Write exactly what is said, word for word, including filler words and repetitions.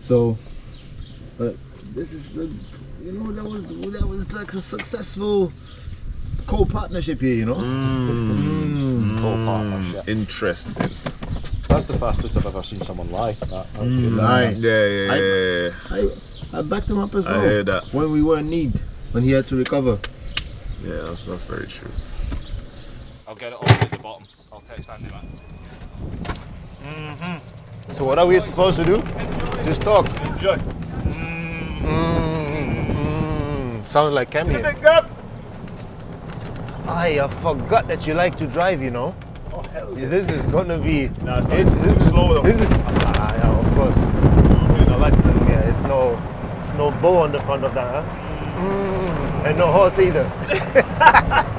So, but this is the, you know, that was that was like a successful co-partnership here, you know. Mm. Mm. Co-partnership. Interesting. That's the fastest I've ever seen someone lie. That, that was good. Lie. Yeah, yeah, I, yeah. yeah. I, I backed him up as I well. heard that. When we were in need, when he had to recover. Yeah, that's, that's very true. I'll get it all at the bottom. I'll text Andy back. Mm-hmm. So what are we supposed to do? Just talk. Enjoy. Mm, mm, sound like Camille. I forgot that you like to drive, you know. Oh, hell yeah. This is gonna be. No, it's not. It's, It's this too is, slow though. This is, ah, yeah, of course. I like to. Yeah, it's no, it's no bow on the front of that, huh? Mm, and no horse either.